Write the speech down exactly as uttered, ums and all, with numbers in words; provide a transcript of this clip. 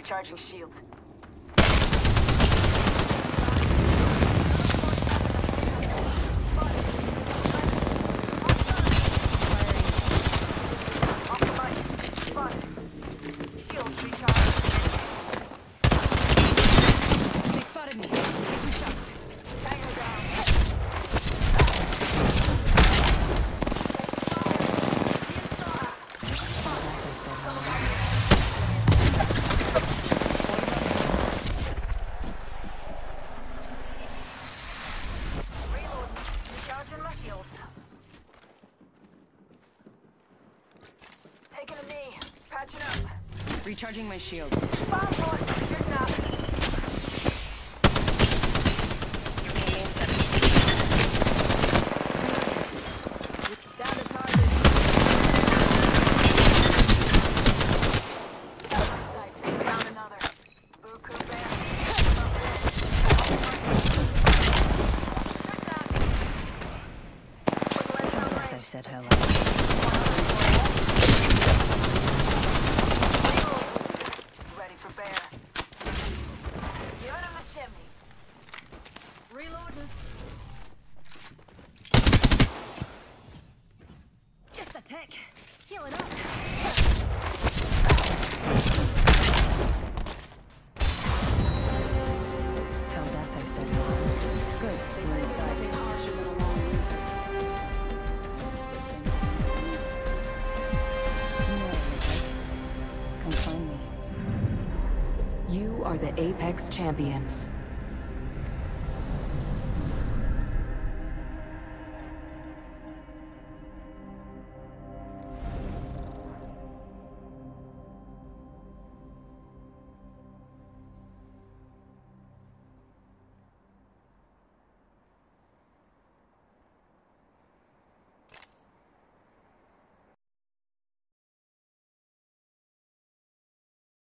Recharging shields. Taking a knee. Patching up. Recharging my shields. Five bullets. You're not. Down the target. Sights. Down another. Buku band. I said hello. Ready for bear. Give him the shimmy. Reloading. Just a tick. Healing up. Tell Death I said hello. Good. They We're say there's inside. nothing harsher than a long answer. This thing Come find me. You are the Apex Champions.